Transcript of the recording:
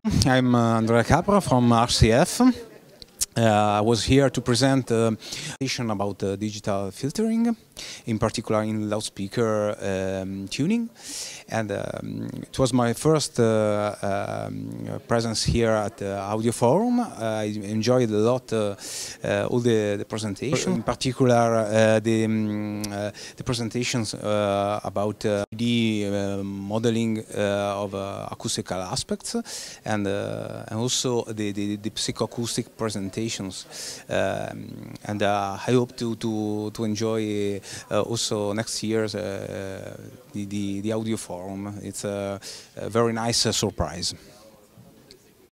I'm Andrea Capra from RCF. I was here to present a presentation about digital filtering, in particular in loudspeaker tuning, and it was my first presence here at the Audio Forum. I enjoyed a lot all the presentation, in particular the presentations about 3D modeling of acoustical aspects, and also the psychoacoustic presentations, and I hope to enjoy also next year's the Audio Forum. It's a very nice surprise.